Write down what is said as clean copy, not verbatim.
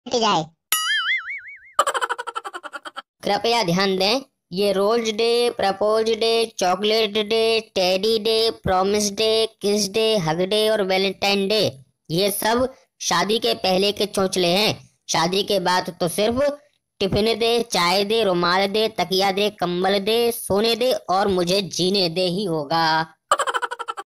मिट जाए। कृपया ध्यान दें, ये rose day, propose day, chocolate day, teddy day, promise day, kiss day, hug day और वैलेंटाइन डे, ये सब शादी के पहले के चौचले हैं। शादी के बाद तो सिर्फ टिफिन दे, चाय दे, रुमाल दे, तकिया दे, कंबल दे, सोने दे और मुझे जीने दे ही होगा।